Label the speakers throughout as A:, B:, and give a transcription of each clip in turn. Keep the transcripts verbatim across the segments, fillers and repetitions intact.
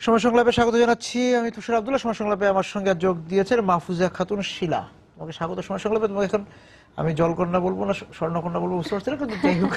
A: সময় সংলাপে স্বাগত জানাচ্ছি। আমি তুষার আব্দুল্লাহ। সময় সংলাপে আমার সঙ্গে যোগ দিয়েছেন মাহফুজা খাতুন শিলা। তোমাকে স্বাগত সময় সংলাপে। তোমাকে এখন আমি জলকন্যা বলবো না স্বর্ণকন্যা বলবো বুঝতে পারছি না, কিন্তু যাই হোক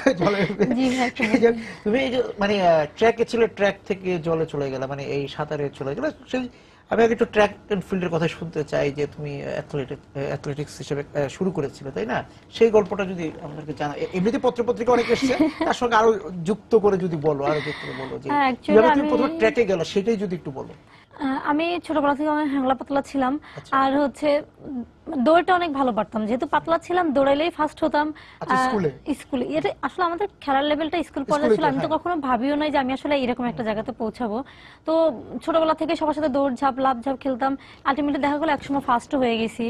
A: তুমি এই যে মানে ট্র্যাকে ছিল, ট্র্যাক থেকে জলে চলে গেলে, মানে এই সাঁতারে চলে গেলে। সেই আমি আগে একটু ট্র্যাক এন্ড ফিল্ডের কথা শুনতে চাই, যে তুমি অ্যাথলেটিক অ্যাথলেটিক্স হিসেবে শুরু করেছিলে, তাই না? সেই গল্পটা যদি আমাদেরকে জানা। এমনিতে পত্র পত্রিকা অনেক এসেছে, তার সঙ্গে আরো যুক্ত করে যদি বলো, আরো যুক্ত করে বলো যে কিভাবে তুমি প্রথমে ট্র্যাকে গেলে, সেটাই যদি একটু বলো।
B: আমি ছোটবেলা থেকে অনেক হ্যাংলা পাতলা ছিলাম, আর হচ্ছে দৌড়টা অনেক ভালো পারতাম। যেহেতু পাতলা ছিলাম, দৌড়াইলেই ফার্স্ট হতাম স্কুলে। এটা আসলে আমাদের খেলার লেভেলটা স্কুল পর্যায়ে ছিল। আমি তো কখনো ভাবিও নাই যে আমি আসলে এরকম একটা জায়গাতে পৌঁছাবো। তো ছোটবেলা থেকে সবার সাথে দৌড় ঝাঁপ লাভ ঝাঁপ খেলতাম। আলটিমেটলি দেখা গেলো একসময় ফার্স্ট হয়ে গেছি।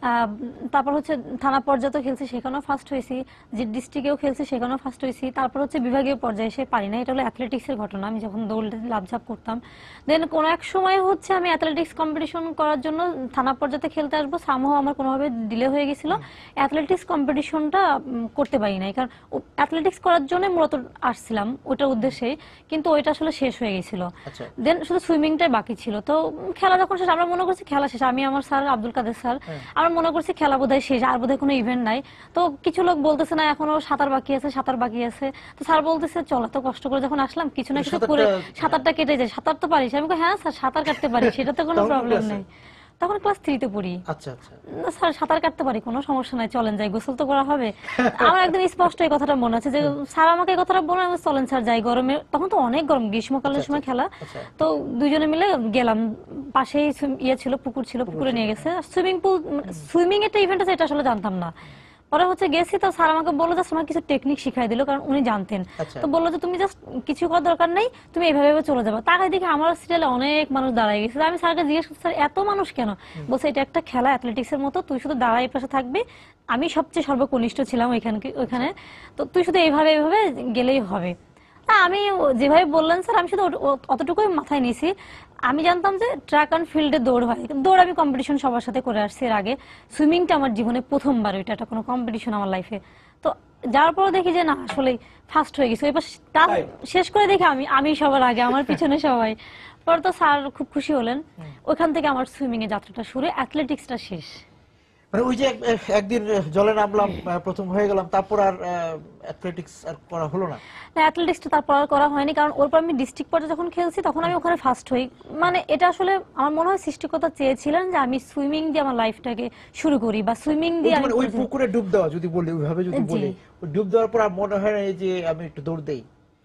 B: তারপর হচ্ছে থানা পর্যায়ে খেলছি, সেখানেও ফার্স্ট হয়েছি। যে ডিস্ট্রিক্টেও খেলছি, সেখানেও ফার্স্ট হয়েছি। তারপর হচ্ছে বিভাগীয় পর্যায়ে এসে পারি না। এটা হলো অ্যাথলেটিক্সের ঘটনা। আমি যখন দৌড় লাভ ঝাঁপ করতাম, দেন কোনো এক সময় হচ্ছে আমি অ্যাথলেটিক্স কম্পিটিশন করার জন্য থানা পর্যায়ে খেলতে আসবো। সামহ আমার কোনোভাবে ডিলে হয়ে গেছিল, অ্যাথলেটিক্স কম্পিটিশনটা করতে পারি নাই। কারণ অ্যাথলেটিক্স করার জন্য মূলত আসছিলাম ওইটার উদ্দেশ্যে, কিন্তু ওইটা আসলে শেষ হয়ে গেছিল। দেন শুধু সুইমিংটাই বাকি ছিল। তো খেলা যখন শেষ, আমরা মনে করছি খেলা শেষ। আমি আমার স্যার আব্দুল কাদের স্যার, আমরা মনে করছি খেলা বোধহয় শেষ, আর বোধহয় কোনো ইভেন্ট নাই। তো কিছু লোক বলতেছে না এখনো সাঁতার বাকি আছে, সাঁতার বাকি আছে। তো স্যার বলতেছে চল, তো কষ্ট করে যখন আসলাম কিছু না কিছু করে সাঁতারটা কেটে যায়। সাঁতার তো পারিস? আমি হ্যাঁ স্যার সাঁতার কাটতে পারি, সেটা তো কোনো প্রবলেম নেই। তখন ক্লাস থ্রিতে পড়ি। আচ্ছা আচ্ছা, স্যার সাঁতার কাটতে পারি, কোনো সমস্যা নাই, চলেন যাই, গোসল তো করা হবে। আমার একদম স্পষ্ট এই কথাটা মনে আছে যে স্যার আমাকে এই কথাটা বলে, চলেন স্যার যাই। গরমে তখন তো অনেক গরম, গ্রীষ্মকালের সময় খেলা। তো দুইজনে মিলে গেলাম। পাশেই ইয়ে ছিল, পুকুর ছিল, পুকুরে নিয়ে গেছে। সুইমিং পুল, সুইমিং একটা ইভেন্ট আছে এটা আসলে জানতাম না। পরে হচ্ছে গেছি, তো স্যার আমাকে বললো জাস্ট আমার কিছু টেকনিক শিখাই দিল, কারণ উনি জানতেন। তো বললো যে তুমি জাস্ট কিছু করার দরকার নেই, তুমি এইভাবে চলে যাবো। তাকাই দেখে আমার সিরিয়ালে অনেক মানুষ দাঁড়ায় গেছে। আমি স্যারকে জিজ্ঞেস করছি স্যার এত মানুষ কেন? বলছে এটা একটা খেলা, অ্যাথলেটিক্স এর মতো, তুই শুধু দাঁড়াই পাশে থাকবি। আমি সবচেয়ে সর্বকনিষ্ঠ ছিলাম ওইখানে ওইখানে তো তুই শুধু এইভাবে এইভাবে গেলেই হবে। আমি যেভাবে বললেন স্যার, আমি শুধু অতটুকুই মাথায় নিয়েছি। আমি জানতাম যে ট্র্যাক অ্যান্ড ফিল্ডে দৌড় হয়, দৌড় আমি কম্পিটিশন সবার সাথে করে আসছি এর আগে। সুইমিংটা আমার জীবনে প্রথমবার, ওইটা একটা কোনো কম্পিটিশন আমার লাইফে। তো যাওয়ার পর দেখি যে না আসলে ফার্স্ট হয়ে গেছে। এবার শেষ করে দেখি আমি আমি সবার আগে, আমার পিছনে সবাই। পরে তো স্যার খুব খুশি হলেন। ওইখান থেকে আমার সুইমিং এর যাত্রাটা শুরু, অ্যাথলেটিক্সটা শেষ।
A: মানে ওই যে একদিন জলে নামলাম, প্রথম হয়ে গেলাম, তারপর আর অ্যাথলেটিক্স আর করা হলো না।
B: না, অ্যাথলেটিক্সটা তারপর আর করা হয়নি, কারণ ওরপর আমি ডিস্ট্রিক্ট পর্যায়ে যখন খেলছি তখন আমি ওখানে ফার্স্ট হই। মানে এটা আসলে আমার মনে হয় সৃষ্টিকর্তা চেয়েছিলেন যে আমি সুইমিং দিয়ে আমার লাইফটাকে শুরু করি, বা সুইমিং দিয়ে আমি
A: ওই পুকুরে ডুব দেওয়া যদি বলি, ওইভাবে যদি বলি, ডুব দেওয়ার পর মনে হয় না যে আমি একটু দৌড় দেই।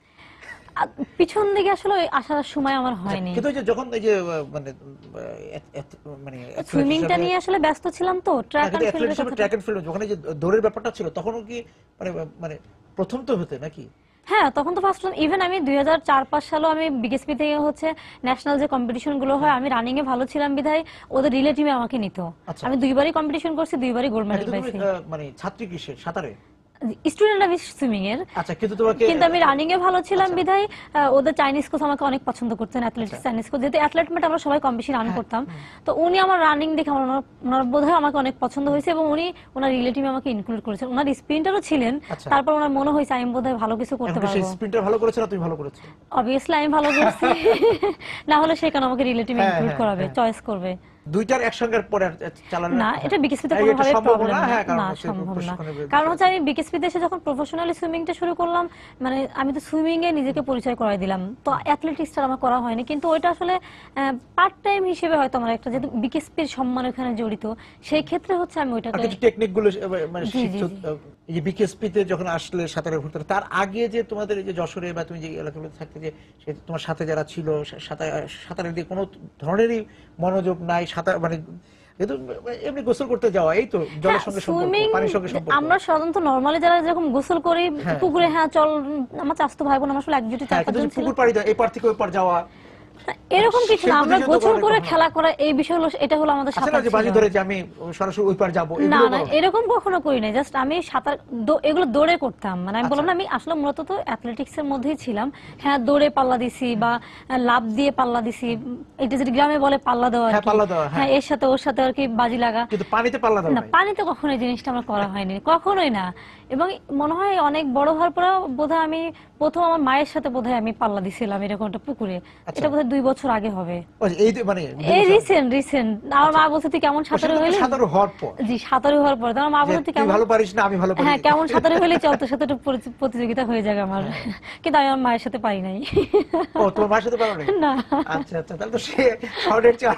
B: পিছন দিকে আসলে আসার সময় আমার হয়নি,
A: কিন্তু যখন এই যে মানে মানে
B: সুইমিংটা নিয়ে আসলে ব্যস্ত ছিলাম। তো ট্র্যাক এন্ড ফিল্ডে
A: ট্র্যাক এন্ড ফিল্ডে যখন এই যে দৌড়ের ব্যাপারটা ছিল, তখনও কি মানে মানে প্রথম তো হতে নাকি?
B: হ্যাঁ, তখন তো ফার্স্ট। ইভেন আমি দুই হাজার চার পাঁচ সালেও আমি বিকেএসপি থেকে হচ্ছে ন্যাশনাল যে কম্পিটিশন গুলো হয়, আমি রানিং এ ভালো ছিলাম বিধায় ওদের রিলেটিভে আমাকে নিত। আমি দুইবারই কম্পিটিশন করছি, দুইবারই গোল্ড মেডেল পাইছি।
A: মানে ছাত্রী কিসের? সাঁতারে?
B: স্টুডেন্ট আমি সুইমিং এর।
A: আচ্ছা, কিন্তু তোমাকে
B: কিন্তু আমি রানিং এ ভালো ছিলাম বিধায় ওদের চাইনিজ কোচ আমাকে অনেক পছন্দ করতেন। অ্যাথলেটিক্স চাইনিজ কোচ, যেহেতু অ্যাথলেট মেট আমরা সবাই কম বেশি রান করতাম। তো উনি আমার রানিং দেখে আমার ওনার বোধহয় আমাকে অনেক পছন্দ হয়েছে, এবং উনি ওনার রিলেটিভে আমাকে ইনক্লুড করেছেন। ওনার স্প্রিন্টারও ছিলেন। তারপর ওনার মনে হয়েছে আমি বোধহয় ভালো কিছু করতে পারবো।
A: সেই স্প্রিন্টার ভালো করেছে না তুমি ভালো করেছো?
B: অবভিয়াসলি আমি ভালো করছি, না হলে সে কেন আমাকে রিলেটিভে ইনক্লুড করাবে, চয়েস করবে।
A: দুইটার একসঙ্গে পরে চালানো
B: না, এটা বিকেএসপিতে কোনোভাবে প্রবলেম না, সম্ভব না। কারণ হচ্ছে আমি বিকেএসপিতে এসে যখন প্রফেশনালি সুইমিংটা শুরু করলাম, মানে আমি তো সুইমিং এ নিজেকে পরিচয় করাই দিলাম। তো অ্যাথলেটিক্সটা আমার করা হয়নি, কিন্তু ওইটা আসলে পার্ট টাইম হিসেবে হয়তো আমার একটা, যেহেতু বিকেএসপির সম্মান ওখানে জড়িত, সেই ক্ষেত্রে হচ্ছে আমি ওইটাকে
A: কিছু টেকনিক গুলো মানে শিখছো। এই যে বিকেএসপিতে যখন আসলে সাঁতারে ঘুরতে, তার আগে যে তোমাদের এই যে যশোরে বা তুমি যে এলাকাগুলোতে থাকতে, যে তোমার সাথে যারা ছিল সাঁতার সাঁতারের দিকে কোনো ধরনেরই মনোযোগ নাই, সাঁতার মানে এমনি গোসল করতে যাওয়া, এই তো জলের সঙ্গে সম্পর্ক, পানির সঙ্গে সম্পর্ক।
B: আমরা সাধারণত নরমালি যারা যখন গোসল করি পুকুরে, হ্যাঁ চল, আমার চাচাতো ভাই বোন আমার আসলে একজুটি চার পাঁচজন ছিল,
A: পুকুর পাড়ি দেওয়া, এই পার থেকে ওই পার যাওয়া,
B: এরকম কিছু না। আমরা গোসল করে খেলা করা, এই বিষয় হলো, এটা হলো আমাদের সাঁতার।
A: আচ্ছা, বাজি ধরে যে আমি সরাসরি ওই পার যাব,
B: না না, এরকম কখনো করি না। জাস্ট আমি সাঁতার এগুলো দৌড়ে করতাম। মানে আমি বললাম না, আমি আসলে মূলত তো অ্যাথলেটিক্স এর মধ্যেই ছিলাম। হ্যাঁ, দৌড়ে পাল্লা দিছি বা লাফ দিয়ে পাল্লা দিছি, এটা যেটা গ্রামে বলে পাল্লা দেওয়া। হ্যাঁ, এর সাথে ওর সাথে আর কি বাজি লাগা।
A: কিন্তু পানিতে পাল্লা দেওয়া
B: না, পানিতে কখনো এই জিনিসটা আমার করা হয়নি, কখনোই না। এবং মনে হয় অনেক বড় হওয়ার পর বোধহয় আমি প্রথম আমার মায়ের সাথে বোধহয় আমি পাল্লা দিছিলাম এরকম একটা পুকুরে। এটা বোধহয় হয় দুই বছর আগে হবে।
A: এই মানে
B: এই রিসেন্ট রিসেন্ট আমার মা বলছে তুই কেমন সাঁতারু হইলি,
A: সাঁতারু হওয়ার পর
B: জি সাঁতারু হওয়ার পর আমার মা বলছে তুই কেমন
A: ভালো পারিস না আমি ভালো পারি,
B: হ্যাঁ কেমন সাঁতারু হইলি চল তোর সাথে একটু প্রতিযোগিতা হয়ে যাবে আমার, কিন্তু আমি আমার মায়ের সাথে পারি নাই।
A: ও তোমার মায়ের সাথে পারো
B: না?
A: আচ্ছা আচ্ছা, তাহলে তো সে শর্টের চাও।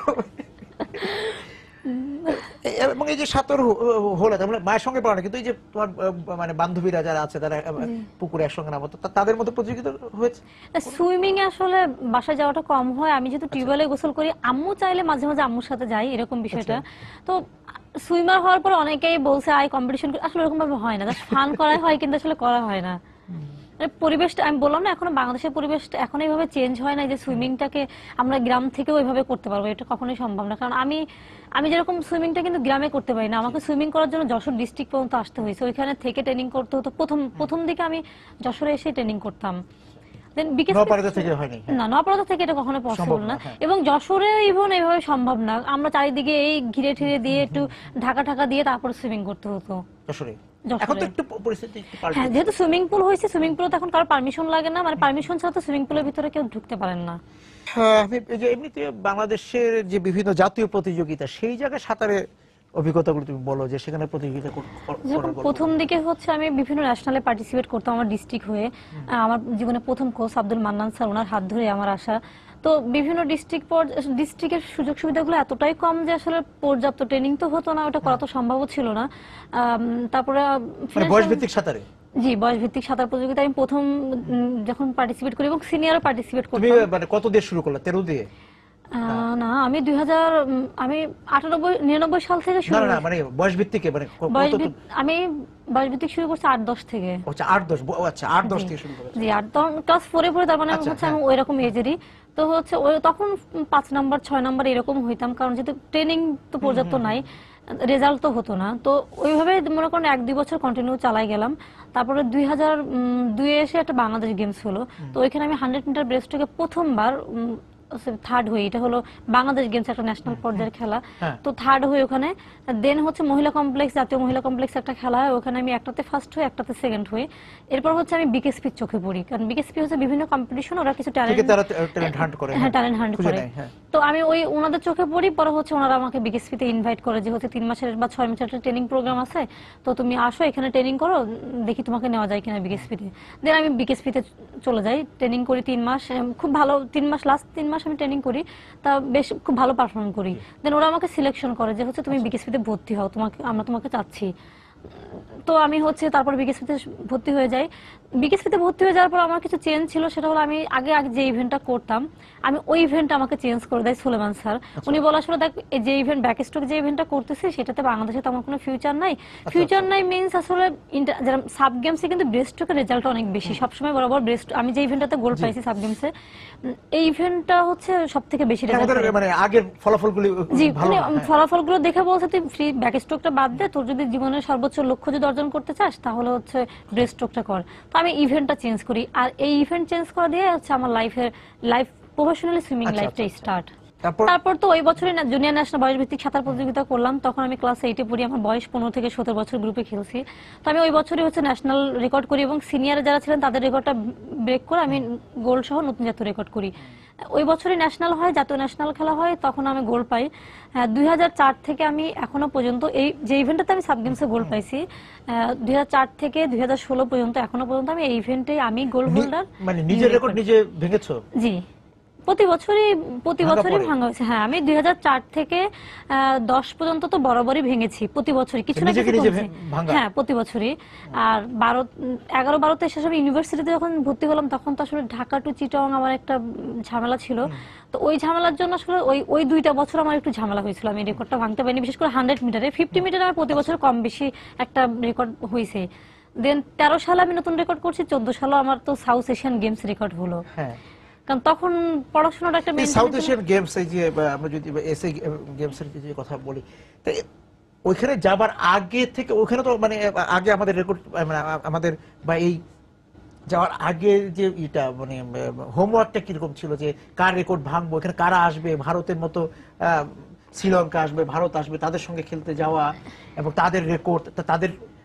A: এবং এই যে সাঁতার হলো তাহলে মায়ের সঙ্গে পারো না, কিন্তু এই যে তোমার মানে বান্ধবীরা যারা আছে তারা পুকুরে একসঙ্গে নামতো, তাদের মধ্যে প্রতিযোগিতা হয়েছে?
B: সুইমিং এ আসলে বাসায় যাওয়াটা কম হয়, আমি যেহেতু টিউবওয়েলে গোসল করি, আম্মু চাইলে মাঝে মাঝে আম্মুর সাথে যাই এরকম বিষয়টা। তো সুইমার হওয়ার পর অনেকেই বলছে আই কম্পিটিশন, আসলে এরকম ভাবে হয় না, জাস্ট ফান করা হয় কিন্তু আসলে করা হয় না। পরিবেশটা আমি বললাম না এখনো বাংলাদেশের পরিবেশটা এখন এইভাবে চেঞ্জ হয় না যে সুইমিংটাকে আমরা গ্রাম থেকেও ওইভাবে করতে পারবো, এটা কখনোই সম্ভব না। কারণ আমি আমি যেরকম সুইমিংটা কিন্তু গ্রামে করতে পারি না, আমাকে সুইমিং করার জন্য যশোর ডিস্ট্রিক্ট পর্যন্ত আসতে হয়েছে, ওইখানে থেকে ট্রেনিং করতে হতো। প্রথম প্রথম দিকে আমি যশোরে এসে ট্রেনিং করতাম, না নপাড়া থেকে এটা কখনো পসিবল না, এবং যশোরে ইভেন এইভাবে সম্ভব না, আমরা চারিদিকে এই ঘিরে ঠিরে দিয়ে একটু ঢাকা ঢাকা দিয়ে তারপর সুইমিং করতে হতো যশোরে। হ্যাঁ যেহেতু সুইমিং পুল হয়েছে, সুইমিং পুলে এখন কারো পারমিশন লাগে না, মানে পারমিশন ছাড়া তো সুইমিং পুলের ভিতরে কেউ ঢুকতে পারেন না।
A: আমি যে এমনিতে বাংলাদেশের যে বিভিন্ন জাতীয় প্রতিযোগিতা সেই জায়গায় সাঁতারের অভিজ্ঞতাগুলো তুমি বলো, যে সেখানে প্রতিযোগিতা
B: প্রথম দিকে হচ্ছে আমি বিভিন্ন ন্যাশনালে পার্টিসিপেট করতাম আমার ডিস্ট্রিক্ট হয়ে, আমার জীবনে প্রথম কোচ আব্দুল মান্নান স্যার, ওনার হাত ধরে আমার আসা। তো বিভিন্ন ডিস্ট্রিক্ট ডিস্ট্রিক্টের সুযোগ সুবিধাগুলো এতটাই কম যে আসলে পর্যাপ্ত ট্রেনিং তো হতো না, ওটা করা তো সম্ভব ছিল না। তারপরে
A: বয়সভিত্তিক সাঁতারে,
B: জি বয়সভিত্তিক সাঁতার প্রতিযোগিতা আমি প্রথম যখন পার্টিসিপেট করি এবং সিনিয়রও পার্টিসিপেট করতাম।
A: তুমি মানে কত দিয়ে শুরু করলে? তেরো দিয়ে?
B: না আমি দুই হাজার আমি আটানব্বই নিরানব্বই সাল থেকে শুরু।
A: না না মানে বয়সভিত্তিক মানে
B: আমি বয়সভিত্তিক শুরু করছি আট দশ থেকে।
A: আচ্ছা আট দশ, আচ্ছা আট দশ থেকে শুরু করেছি।
B: জি আট ক্লাস ফোরে পড়ে, তার মানে হচ্ছে আমি ওই রকম এজেরই। তো হচ্ছে ওই তখন পাঁচ নাম্বার ছয় নাম্বার এরকম হইতাম, কারণ যেহেতু ট্রেনিং তো পর্যাপ্ত নাই, রেজাল্ট তো হতো না। তো ওইভাবে মনে করেন এক দুই বছর কন্টিনিউ চালাই গেলাম। তারপরে দুই হাজার দুই এসে একটা বাংলাদেশ গেমস হলো, তো ওইখানে আমি হান্ড্রেড মিটার ব্রেস্টস্ট্রোকে প্রথমবার থার্ড হই, এটা হলো বাংলাদেশ গেমস একটা ন্যাশনাল পর্যায়ের খেলা, তো থার্ড হই ওখানে। দেন হচ্ছে মহিলা কমপ্লেক্স, জাতীয় মহিলা কমপ্লেক্স একটা খেলা হয়, ওখানে আমি একটাতে ফার্স্ট হই একটাতে সেকেন্ড হই। এরপর হচ্ছে আমি বিকেএসপির চোখে পড়ি, কারণ বিকেএসপি হচ্ছে বিভিন্ন কম্পিটিশন, ওরা কিছু ট্যালেন্ট হান্ট করে, হ্যাঁ ট্যালেন্ট হান্ট করে। তো আমি ওই ওনাদের চোখে পড়ি, পরে হচ্ছে ওনারা আমাকে বিকেএসপিতে ইনভাইট করে যে হচ্ছে তিন মাসের বা ছয় মাসের একটা ট্রেনিং প্রোগ্রাম আছে, তো তুমি আসো এখানে ট্রেনিং করো, দেখি তোমাকে নেওয়া যায় কিনা বিকেএসপিতে। দেন আমি বিকেএসপিতে চলে যাই, ট্রেনিং করি তিন মাস, খুব ভালো তিন মাস লাস্ট তিন মাস আমি ট্রেনিং করি, তা বেশ খুব ভালো পারফর্ম করি। দেন ওরা আমাকে সিলেকশন করে যে হচ্ছে তুমি বিকেএসপিতে ভর্তি হও, তোমাকে আমরা তোমাকে চাচ্ছি। তো আমি হচ্ছে তারপর বিকেএসপিতে ভর্তি হয়ে যাই। বিকেএসপিতে ভর্তি হয়ে যাওয়ার পর আমার কিছু চেঞ্জ ছিল, সেটা হলো আমি আগে আগে যে ইভেন্টটা করতাম আমি ওই ইভেন্টটা আমাকে চেঞ্জ করে দেয় সুলেমান স্যার। উনি বলা আসলে দেখ যে ইভেন্ট ব্যাকস্ট্রোক যে ইভেন্টটা করতেছি সেটাতে বাংলাদেশে তেমন কোনো ফিউচার নাই। ফিউচার নাই মিনস আসলে সাব গেমসে কিন্তু ব্রেস্টস্ট্রোকের রেজাল্ট অনেক বেশি, সবসময় বরাবর ব্রেস্ট, আমি যে ইভেন্টটাতে গোল্ড পাইছি সাব গেমসে, এই ইভেন্টটা হচ্ছে সব থেকে বেশি রেজাল্ট,
A: মানে আগের ফলাফলগুলো
B: জি ফলাফলগুলো দেখে বলছে তুই ফ্রি ব্যাকস্ট্রোকটা বাদ দে, তোর যদি জীবনের সর্বোচ্চ লক্ষ্য যদি অর্জন করতে চাস তাহলে হচ্ছে ব্রেস্টস্ট্রোকটা কর। তো আমি ইভেন্টটা চেঞ্জ করি, আর এই ইভেন্ট চেঞ্জ করা দিয়ে হচ্ছে আমার লাইফের লাইফ প্রফেশনালি সুইমিং লাইফটা স্টার্ট। তারপর তো ওই বছরই না জুনিয়র ন্যাশনাল বয়স ভিত্তিক সাঁতার প্রতিযোগিতা করলাম, তখন আমি ক্লাস এইটে পড়ি, আমার বয়স পনেরো থেকে সতেরো বছর গ্রুপে খেলছি। তো আমি ওই বছরই হচ্ছে ন্যাশনাল রেকর্ড করি এবং সিনিয়র যারা ছিলেন তাদের রেকর্ডটা ব্রেক করে আমি গোল্ড সহ নতুন জাতীয় রেকর্ড করি। ওই বছরই ন্যাশনাল হয়, জাতীয় ন্যাশনাল খেলা হয়, তখন আমি গোল্ড পাই। দুই হাজার চার থেকে আমি এখনো পর্যন্ত এই যে ইভেন্টটাতে আমি সাব গেমসে গোল্ড পাইছি, দুই হাজার চার থেকে দুই হাজার ষোলো পর্যন্ত এখনো পর্যন্ত আমি এই ইভেন্টে আমি গোল্ড হোল্ডার।
A: মানে নিজের রেকর্ড নিজে ভেঙেছো?
B: জি প্রতি বছরই প্রতি বছরই ভাঙা হয়েছে। হ্যাঁ আমি দুই হাজার চার থেকে দশ পর্যন্ত তো বরাবরই ভেঙেছি, প্রতি বছরই কিছু না কিছু কমছে, হ্যাঁ প্রতি বছরই। আর বারো এগারো বারোতে শেষ আমি ইউনিভার্সিটিতে যখন ভর্তি হলাম তখন তো আসলে ঢাকা টু চিটাগাং আমার একটা ঝামেলা ছিল, তো ওই ঝামেলার জন্য আসলে ওই ওই দুইটা বছর আমার একটু ঝামেলা হয়েছিল, আমি রেকর্ডটা ভাঙতে পারিনি, বিশেষ করে হান্ড্রেড মিটারে। ফিফটি মিটারে আমার প্রতি বছর কম বেশি একটা রেকর্ড হয়েছে। দেন তেরো সালে আমি নতুন রেকর্ড করছি, চোদ্দ সালে আমার তো সাউথ এশিয়ান গেমস রেকর্ড হলো। হ্যাঁ কারণ তখন পড়াশোনার একটা
A: সাউথ এশিয়ান গেমস, এই যে আমরা যদি এসএ গেমস এর যে কথা বলি, তো ওইখানে যাবার আগে থেকে ওখানে তো মানে আগে আমাদের রেকর্ড আমাদের বা এই যাওয়ার আগে যে এটা মানে হোমওয়ার্কটা কিরকম ছিল, যে কার রেকর্ড ভাঙবো, এখানে কারা আসবে, ভারতের মতো শ্রীলঙ্কা আসবে, ভারত আসবে, তাদের সঙ্গে খেলতে যাওয়া এবং তাদের রেকর্ড, তাদের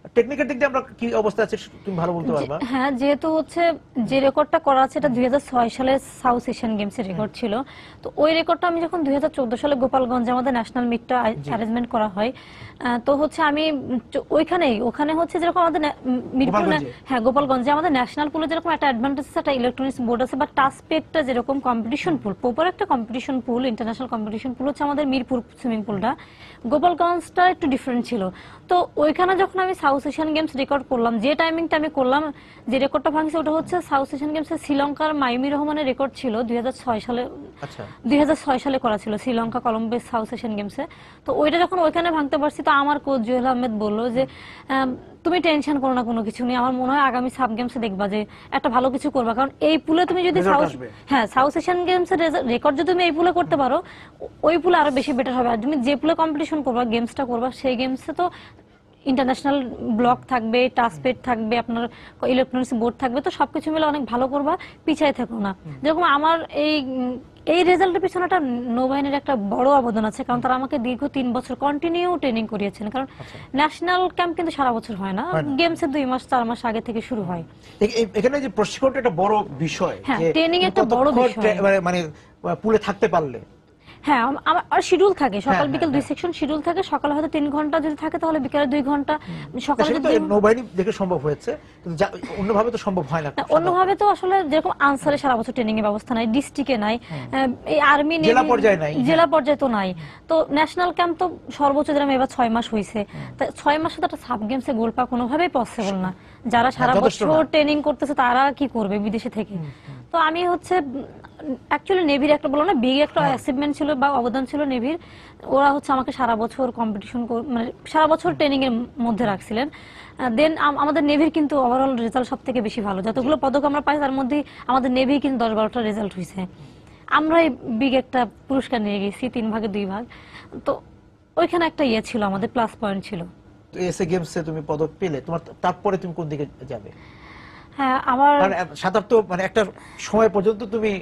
A: টেকনিক্যাল দিক দিয়ে আমরা কি অবস্থা আছে তুমি ভালো বলতে পারবা?
B: হ্যাঁ, যেহেতু হচ্ছে যে রেকর্ডটা করা আছে এটা দুই হাজার ছয় সালে সাউথ এশিয়ান গেমসের রেকর্ড ছিল। তো ওই রেকর্ডটা আমি যখন দুই হাজার চোদ্দ সালে গোপালগঞ্জে আমাদের ন্যাশনাল মিটটা অ্যারেঞ্জমেন্ট করা হয়, তো হচ্ছে আমি ওইখানেই ওখানে হচ্ছে যেরকম আমাদের মিরপুর, হ্যাঁ গোপালগঞ্জে আমাদের ন্যাশনাল পুলে যেরকম একটা অ্যাডভান্টেজ আছে, একটা ইলেকট্রনিক্স বোর্ড আছে, বা টাস্কপেডটা যেরকম কম্পিটিশন পুল, প্রপার একটা competition pool, international competition pool হচ্ছে আমাদের মিরপুর সুইমিং পুলটা। গোপালগঞ্জটা একটু ডিফারেন্ট ছিল। তো ওইখানে যখন আমি সাউথ এশিয়ান গেমস রেকর্ড করলাম, যে টাইমিংটা আমি করলাম, যে রেকর্ডটা ভাঙছে ওটা হচ্ছে সাউথ এশিয়ান গেমসে শ্রীলঙ্কার মাইমি রহমানের রেকর্ড ছিল দুই হাজার ছয় সালে। আচ্ছা, দুই হাজার ছয় সালে করা ছিল শ্রীলঙ্কা কলম্বোর সাউথ এশিয়ান গেমসে। তো ওইটা যখন ওইখানে ভাঙতে পারছি, তো আমার কোচ জুয়েল আহমেদ বললো যে তুমি টেনশন করো না, কোনো কিছু নেই, আমার মনে হয় আগামী সাব গেমসে দেখবা যে একটা ভালো কিছু করবা, কারণ এই পুলে তুমি যদি সাউথ হ্যাঁ সাউথ এশিয়ান গেমসের রেকর্ড যদি তুমি এই পুলে করতে পারো, ওই পুলে আরো বেশি বেটার হবে। আর তুমি যে পুলে কম্পিটিশন করবা, গেমসটা করবা, সেই গেমসে তো ইন্টারন্যাশনাল ব্লক থাকবে, টাস্কপেড থাকবে, আপনার ইলেকট্রনিক্স বোর্ড থাকবে, তো সবকিছু মিলে অনেক ভালো করবা, পিছায় থাকো না। যেরকম আমার এই এই রেজাল্টের পিছনে একটা নৌবাহিনীর একটা বড় অবদান আছে, কারণ তারা আমাকে দীর্ঘ তিন বছর কন্টিনিউ ট্রেনিং করিয়েছেন। কারণ ন্যাশনাল ক্যাম্প কিন্তু সারা বছর হয় না, গেমসের দুই মাস চার মাস আগে থেকে শুরু হয়।
A: এখানে যে প্রশিক্ষণটা একটা বড় বিষয়,
B: হ্যাঁ ট্রেনিং একটা বড় বিষয়,
A: মানে পুলে থাকতে পারলে
B: হ্যাঁ আমার শিডিউল থাকে, সকাল বিকেল দুই সেকশন শিডিউল থাকে। সকালে হয়তো তিন ঘন্টা যদি থাকে তাহলে বিকেলে দুই ঘন্টা। সকালে
A: তো নৌবাহিনী দেখে সম্ভব হয়েছে, অন্যভাবে তো সম্ভব হয় না।
B: অন্যভাবে তো আসলে যেরকম আনসারে সারা বছর ট্রেনিং এর ব্যবস্থা নাই, ডিস্ট্রিক্টে নাই, এই আর্মি
A: জেলা পর্যায়ে নাই,
B: জেলা পর্যায়ে তো নাই। তো ন্যাশনাল ক্যাম্প তো সর্বোচ্চ যেরকম এবার ছয় মাস হয়েছে, ছয় মাসে তো একটা সাব গেমসে গোল পাওয়া কোনোভাবেই পসিবল না। যারা সারা বছর ট্রেনিং করতেছে তারা কি করবে বিদেশে থেকে? তো আমি হচ্ছে অ্যাকচুয়ালি নেভির একটা বলো না বিগ একটা অ্যাচিভমেন্ট ছিল বা অবদান ছিল নেভির। ওরা হচ্ছে আমাকে সারা বছর কম্পিটিশন মানে সারা বছর ট্রেনিং এর মধ্যে রাখছিলেন। দেন আমাদের নেভির কিন্তু ওভারঅল রেজাল্ট সব থেকে বেশি ভালো, যতগুলো পদক আমরা পাই তার মধ্যে আমাদের নেভি কিন্তু দশ বারোটা রেজাল্ট হয়েছে। আমরাই বিগ একটা পুরস্কার নিয়ে গেছি, তিন ভাগে দুই ভাগ। তো ওইখানে একটা ইয়ে ছিল, আমাদের প্লাস পয়েন্ট ছিল।
A: তো এসএ গেমসে তুমি পদক পেলে, তোমার তারপরে তুমি কোন দিকে যাবে?
B: হ্যাঁ আমার
A: সাঁতার তো মানে একটা সময় পর্যন্ত তুমি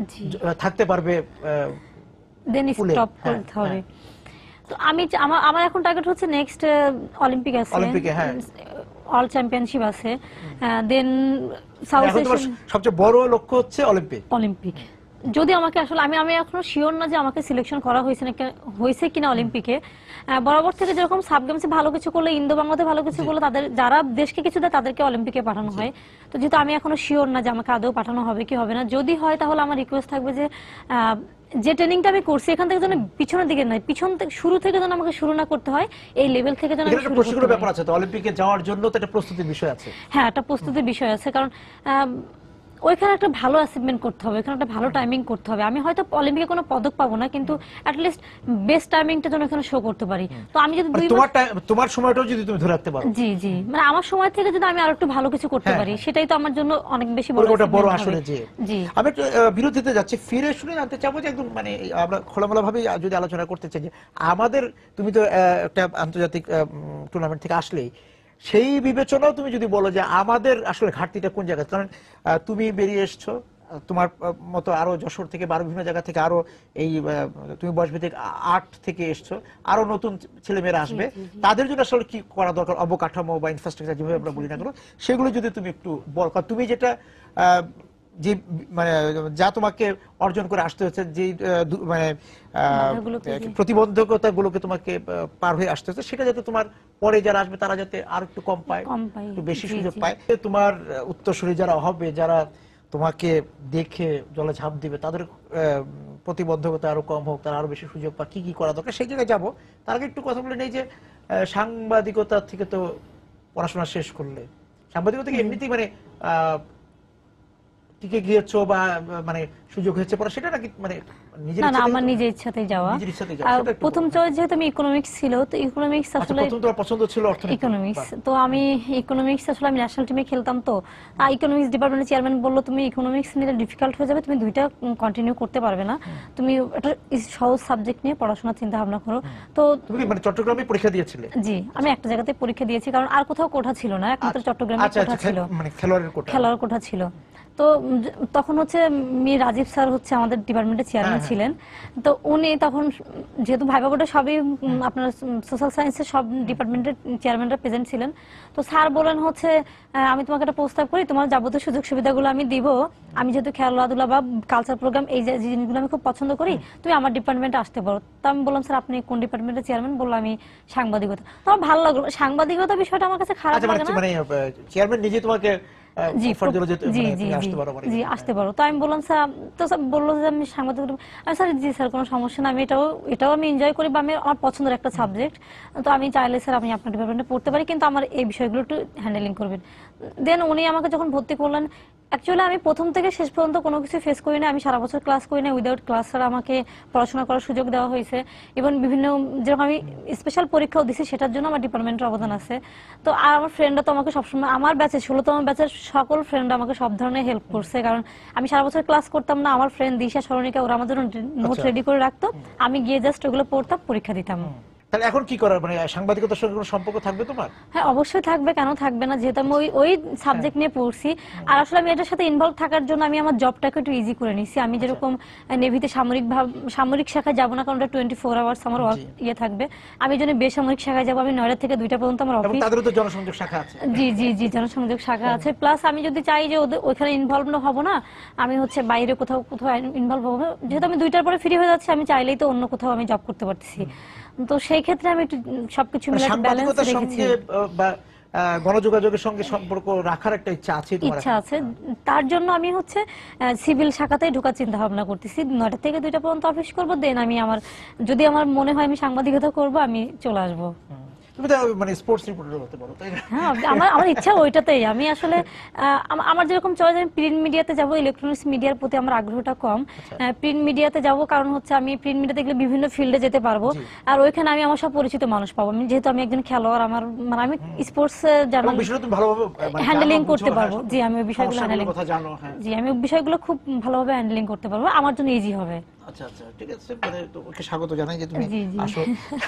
A: থাকতে পারবে,
B: দেন স্টপ করতে হবে। তো আমি আমার আমার এখন টার্গেট হচ্ছে নেক্সট অলিম্পিক আছে,
A: অলিম্পিকে হ্যাঁ
B: অল চ্যাম্পিয়নশিপ আছে, দেন সাউথ এশিয়ান
A: সবচেয়ে বড় লক্ষ্য হচ্ছে অলিম্পিক।
B: অলিম্পিক যদি আমাকে আসলে আমি আমি এখনো শিওর না যে আমাকে সিলেকশন করা হয়েছে না হয়েছে কিনা অলিম্পিকে। বরাবর থেকে যেরকম সাব গেমসে ভালো কিছু করলে, ইন্দো বাংলাতে ভালো কিছু করলে, তাদের যারা দেশকে কিছু দেয় তাদেরকে অলিম্পিকে পাঠানো হয়। তো যেহেতু আমি এখনো শিওর না যে আমাকে আদৌ পাঠানো হবে কি হবে না, যদি হয় তাহলে আমার রিকোয়েস্ট থাকবে যে যে ট্রেনিংটা আমি করছি এখান থেকে যেন পিছনের দিকে নয়, পিছন থেকে শুরু থেকে যেন আমাকে শুরু না করতে হয়, এই লেভেল থেকে যেন
A: একটা প্রশিক্ষণের ব্যাপার আছে। তো অলিম্পিকে যাওয়ার জন্য তো একটা প্রস্তুতির বিষয় আছে।
B: হ্যাঁ একটা প্রস্তুতির বিষয় আছে, কারণ ওইখানে একটা ভালো অ্যাচিভমেন্ট করতে হবে, ওইখানে একটা ভালো টাইমিং করতে হবে। আমি হয়তো অলিম্পিকে কোনো পদক পাবো না, কিন্তু অ্যাটলিস্ট বেস্ট টাইমিংটা যেন এখানে শো করতে পারি। তো আমি যদি দুই
A: তোমার তোমার সময়টাও যদি তুমি ধরে রাখতে পারো,
B: জি জি মানে আমার সময় থেকে যদি আমি আরো একটু ভালো কিছু করতে পারি, সেটাই তো আমার জন্য অনেক বেশি বড়
A: বড় আসলে। জি জি আমি একটু বিরতিতে যাচ্ছি, ফিরে শুনে জানতে চাবো যে একদম মানে আমরা খোলামেলা ভাবে যদি আলোচনা করতে চাই যে আমাদের, তুমি তো একটা আন্তর্জাতিক টুর্নামেন্ট থেকে আসলেই সেই বিবেচনাও তুমি যদি বলো যে আমাদের আসলে ঘাটতিটা কোন জায়গায়, কারণ তুমি বেরিয়ে এসছো, তোমার মতো আরো যশোর থেকে বা আরো বিভিন্ন জায়গা থেকে আরো এই তুমি বয়সভিত্তিক আট থেকে এসছো, আরো নতুন ছেলেমেয়েরা আসবে, তাদের জন্য আসলে কি করা দরকার, অবকাঠামো বা ইনফ্রাস্ট্রাকচার যেভাবে আমরা বলি না কেন, সেগুলো যদি তুমি একটু বল। কারণ তুমি যেটা যে মানে যা তোমাকে অর্জন করে আসতে হচ্ছে, যে মানে প্রতিবন্ধকতা গুলোকে তোমাকে পার হয়ে আসতে হচ্ছে, সেটা যাতে তোমার পরে যারা আসবে তারা যাতে আর একটু কম পায়, একটু বেশি সুযোগ পায়। তোমার উত্তরসূরি যারা হবে, যারা তোমাকে দেখে জলে ঝাঁপ দিবে, তাদের প্রতিবন্ধকতা আরো কম হোক, তারা আরো বেশি সুযোগ পায়, কি কি করা দরকার সেই জায়গায় যাবো। তার আগে একটু কথা বলে নেই যে সাংবাদিকতা থেকে তো পড়াশোনা শেষ করলে, সাংবাদিকতা থেকে এমনিতেই মানে আহ টিকে গিয়েছো বা মানে সুযোগ হয়েছে পড়া, সেটা নাকি মানে নিজের
B: ইচ্ছাতেই? না না আমার নিজের ইচ্ছাতেই যাওয়া। প্রথম চয়েস যেহেতু আমি ইকোনমিক্স ছিল, তো ইকোনমিক্স আসলে
A: প্রথম তোমার পছন্দ ছিল অর্থনীতি,
B: ইকোনমিক্স। তো আমি ইকোনমিক্স আসলে আমি ন্যাশনাল টিমে খেলতাম, তো ইকোনমিক্স ডিপার্টমেন্টের চেয়ারম্যান বলল তুমি ইকোনমিক্স নিলে ডিফিকাল্ট হয়ে যাবে, তুমি দুইটা কন্টিনিউ করতে পারবে না, তুমি একটা সহজ সাবজেক্ট নিয়ে পড়াশোনার চিন্তা ভাবনা করো। তো তুমি
A: মানে চট্টগ্রামে পরীক্ষা দিয়েছিলে?
B: জি আমি একটা জায়গাতে পরীক্ষা দিয়েছি, কারণ আর কোথাও কোঠা ছিল না, একমাত্র চট্টগ্রামে কোঠা ছিল,
A: মানে খেলোয়াড়ের কোঠা,
B: খেলোয়াড়ের কোঠা ছিল। তো তখন হচ্ছে মি রাজীব স্যার হচ্ছে আমাদের ডিপার্টমেন্টের চেয়ারম্যান ছিলেন। তো উনি তখন যেহেতু ভাইবা বোর্ডে সবই আপনার সোশ্যাল সায়েন্সের সব ডিপার্টমেন্টের চেয়ারম্যানরা প্রেজেন্ট ছিলেন, তো স্যার বলেন হচ্ছে আমি তোমাকে একটা প্রস্তাব করি, তোমার যাবতীয় সুযোগ সুবিধাগুলো আমি দিব, আমি যেহেতু খেলাধুলা বা কালচার প্রোগ্রাম এই যে জিনিসগুলো আমি খুব পছন্দ করি, তুমি আমার ডিপার্টমেন্টে আসতে পারো। তো আমি বললাম স্যার আপনি কোন ডিপার্টমেন্টের চেয়ারম্যান? বললো আমি সাংবাদিকতা। তো আমার ভালো লাগলো, সাংবাদিকতা বিষয়টা আমার কাছে খারাপ লাগে না।
A: মানে চেয়ারম্যান নিজে তোমাকে
B: জি জি জি জি আসতে পারো। তো আমি বললাম স্যার, তো স্যার বললো যে আমি সাংবাদিক, আমি স্যার জি স্যার কোনো সমস্যা না, আমি এটাও এটাও আমি এনজয় করি বা আমি আমার পছন্দের একটা সাবজেক্ট, তো আমি চাইলে স্যার আমি আপনার ডিপার্টমেন্টে পড়তে পারি, কিন্তু আমার এই বিষয়গুলো একটু হ্যান্ডেলিং করবেন। দেন উনি আমাকে যখন ভর্তি করলেন, অ্যাকচুয়ালি আমি প্রথম থেকে শেষ পর্যন্ত কোনো কিছু ফেস করি না, আমি সারা বছর ক্লাস করি না, উইদাউট ক্লাস স্যার আমাকে পড়াশোনা করার সুযোগ দেওয়া হয়েছে। এবং বিভিন্ন যেরকম আমি স্পেশাল পরীক্ষাও দিছি, সেটার জন্য আমার ডিপার্টমেন্টের অবদান আছে। তো আর আমার ফ্রেন্ডরা তো আমাকে সবসময়, আমার ব্যাচে ষোলোতম ব্যাচের সকল ফ্রেন্ড আমাকে সব ধরনের হেল্প করছে, কারণ আমি সারা বছর ক্লাস করতাম না। আমার ফ্রেন্ড দিশা, সরণিকা ওরা আমার জন্য নোট রেডি করে রাখতো, আমি গিয়ে জাস্ট ওগুলো পড়তাম, পরীক্ষা দিতাম।
A: তাহলে এখন কি করার, মানে সাংবাদিকতার সঙ্গে কোনো সম্পর্ক থাকবে তোমার?
B: হ্যাঁ অবশ্যই থাকবে, কেন থাকবে না, যেহেতু আমি ওই ওই সাবজেক্ট নিয়ে পড়ছি। আর আসলে আমি এটার সাথে ইনভলভ থাকার জন্য আমি আমার জবটাকে একটু ইজি করে নিছি। আমি যেরকম নেভিতে সামরিক ভাব সামরিক শাখায় যাবো না, কারণ ওটা টোয়েন্টি ফোর আওয়ার্স আমার ইয়ে থাকবে। আমি যদি বেসামরিক শাখায় যাবো, আমি নয়টা থেকে দুইটা পর্যন্ত আমার অফিস।
A: তাদের তো জনসংযোগ শাখা আছে।
B: জি জি জি জনসংযোগ শাখা আছে। প্লাস আমি যদি চাই যে ওদের ওইখানে ইনভলভ হব না, আমি হচ্ছে বাইরে কোথাও কোথাও ইনভলভ হবো, যেহেতু আমি দুইটার পরে ফ্রি হয়ে যাচ্ছি, আমি চাইলেই তো অন্য কোথাও আমি জব করতে পারতেছি। তো সেই ক্ষেত্রে আমি সবকিছু মিলে ব্যালেন্স রেখেছি।
A: গণযোগাযোগের সঙ্গে সম্পর্ক রাখার একটা ইচ্ছা আছে তোমার?
B: ইচ্ছা আছে, তার জন্য আমি হচ্ছে সিভিল শাখাতেই ঢোকার চিন্তা ভাবনা করতেছি। নয়টা থেকে দুইটা পর্যন্ত অফিস করবো, দেন আমি আমার যদি আমার মনে হয় আমি সাংবাদিকতা করবো, আমি চলে আসবো।
A: তুমি তো মানে স্পোর্টস রিপোর্টার হতে পারো, তাই না?
B: হ্যাঁ আমার আমার ইচ্ছা ওইটাতেই। আমি আসলে আমার যেরকম চয়েস, আমি প্রিন্ট মিডিয়াতে যাব, ইলেকট্রনিক্স মিডিয়ার প্রতি আমার আগ্রহটা কম। প্রিন্ট মিডিয়াতে যাব কারণ হচ্ছে আমি প্রিন্ট মিডিয়াতে গেলে বিভিন্ন ফিল্ডে যেতে পারবো, আর ওইখানে আমি আমার সব পরিচিত মানুষ পাবো। আমি যেহেতু আমি একজন খেলোয়াড়, আমার মানে আমি স্পোর্টস জার্নাল হ্যান্ডেলিং করতে পারবো। জি আমি ওই বিষয়গুলো হ্যান্ডেলিং জি আমি ওই বিষয়গুলো খুব ভালোভাবে হ্যান্ডেলিং করতে পারবো, আমার জন্য ইজি হবে।
A: আচ্ছা আচ্ছা ঠিক আছে, মানে তোমাকে স্বাগত জানাই যে তুমি আসো।